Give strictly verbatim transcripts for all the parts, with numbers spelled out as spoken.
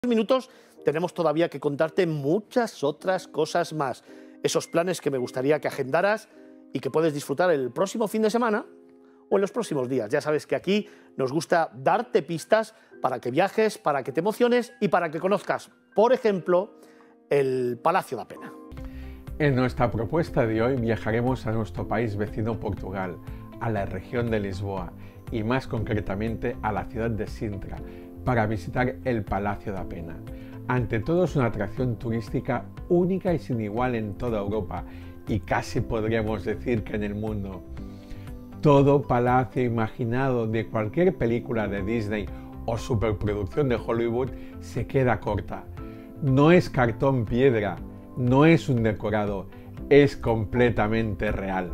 minutos tenemos todavía que contarte muchas otras cosas más. Esos planes que me gustaría que agendaras y que puedes disfrutar el próximo fin de semana o en los próximos días. Ya sabes que aquí nos gusta darte pistas para que viajes, para que te emociones y para que conozcas, por ejemplo, el Palacio da Pena. En nuestra propuesta de hoy viajaremos a nuestro país vecino Portugal, a la región de Lisboa y más concretamente a la ciudad de Sintra, para visitar el Palacio da Pena. Ante todo es una atracción turística única y sin igual en toda Europa y casi podríamos decir que en el mundo. Todo palacio imaginado de cualquier película de Disney o superproducción de Hollywood se queda corta. No es cartón piedra, no es un decorado, es completamente real.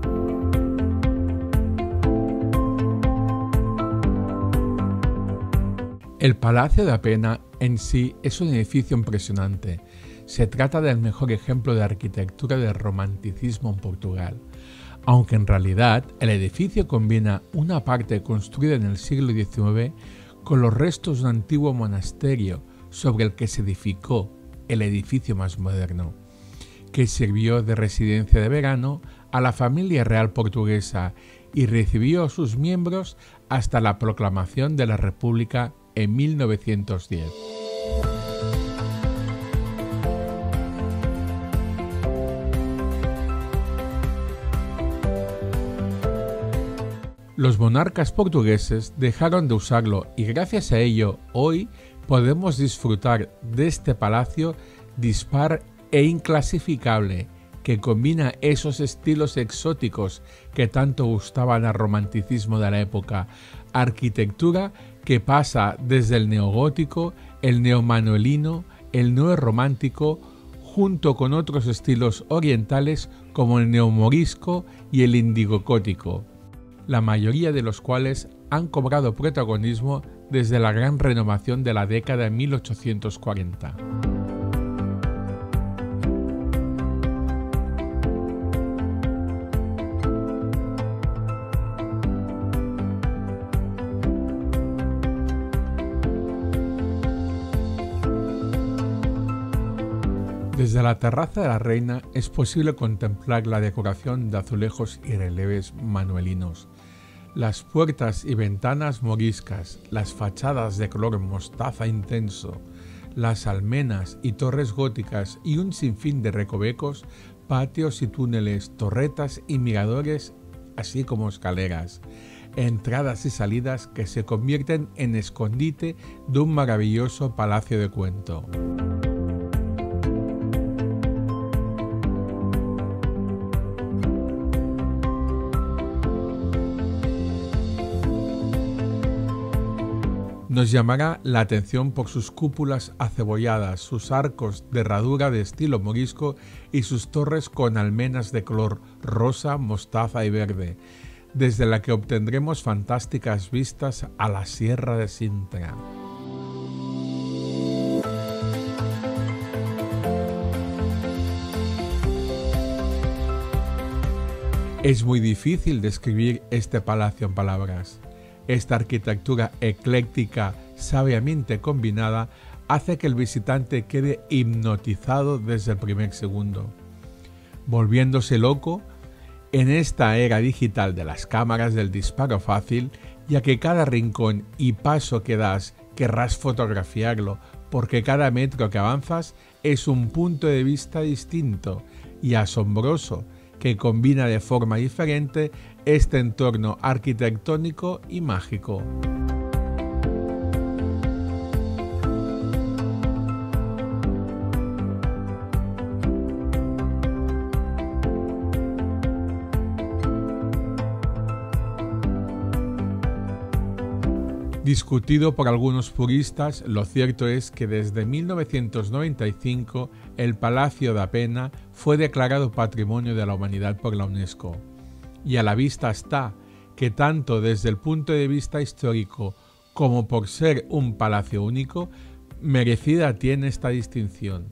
El Palacio da Pena en sí es un edificio impresionante. Se trata del mejor ejemplo de arquitectura del romanticismo en Portugal, aunque en realidad el edificio combina una parte construida en el siglo diecinueve con los restos de un antiguo monasterio sobre el que se edificó el edificio más moderno, que sirvió de residencia de verano a la familia real portuguesa y recibió a sus miembros hasta la proclamación de la República en mil novecientos diez. Los monarcas portugueses dejaron de usarlo y gracias a ello hoy podemos disfrutar de este palacio dispar e inclasificable que combina esos estilos exóticos que tanto gustaban al romanticismo de la época, arquitectura que pasa desde el neogótico, el neomanuelino, el neorromántico, junto con otros estilos orientales como el neomorisco y el indigogótico, la mayoría de los cuales han cobrado protagonismo desde la gran renovación de la década de mil ochocientos cuarenta. Desde la terraza de la Reina es posible contemplar la decoración de azulejos y relieves manuelinos, las puertas y ventanas moriscas, las fachadas de color mostaza intenso, las almenas y torres góticas y un sinfín de recovecos, patios y túneles, torretas y miradores, así como escaleras, entradas y salidas que se convierten en escondite de un maravilloso palacio de cuento. Nos llamará la atención por sus cúpulas acebolladas, sus arcos de herradura de estilo morisco y sus torres con almenas de color rosa, mostaza y verde, desde la que obtendremos fantásticas vistas a la Sierra de Sintra. Es muy difícil describir este palacio en palabras. Esta arquitectura ecléctica, sabiamente combinada, hace que el visitante quede hipnotizado desde el primer segundo, volviéndose loco en esta era digital de las cámaras del disparo fácil, ya que cada rincón y paso que das querrás fotografiarlo, porque cada metro que avanzas es un punto de vista distinto y asombroso, que combina de forma diferente este entorno arquitectónico y mágico. Discutido por algunos puristas, lo cierto es que desde mil novecientos noventa y cinco el Palacio da Pena fue declarado Patrimonio de la Humanidad por la UNESCO. Y a la vista está que tanto desde el punto de vista histórico como por ser un palacio único, merecida tiene esta distinción.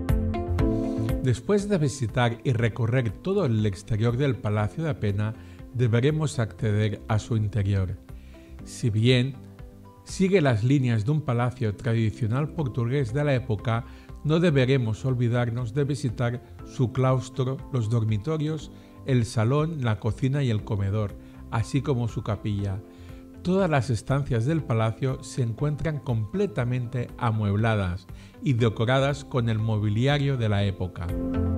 Después de visitar y recorrer todo el exterior del Palacio da Pena, deberemos acceder a su interior. Si bien sigue las líneas de un palacio tradicional portugués de la época, no deberemos olvidarnos de visitar su claustro, los dormitorios, el salón, la cocina y el comedor, así como su capilla. Todas las estancias del palacio se encuentran completamente amuebladas y decoradas con el mobiliario de la época.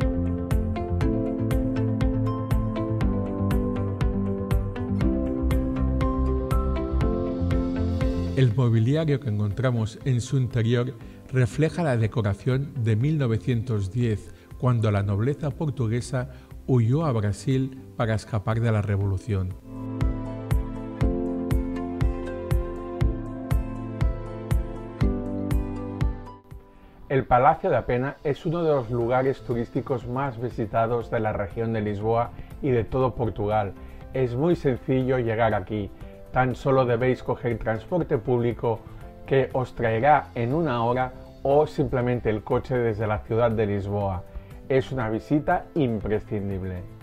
El mobiliario que encontramos en su interior refleja la decoración de mil novecientos diez, cuando la nobleza portuguesa huyó a Brasil para escapar de la revolución. El Palacio da Pena es uno de los lugares turísticos más visitados de la región de Lisboa y de todo Portugal. Es muy sencillo llegar aquí. Tan solo debéis coger transporte público que os traerá en una hora o simplemente el coche desde la ciudad de Lisboa. Es una visita imprescindible.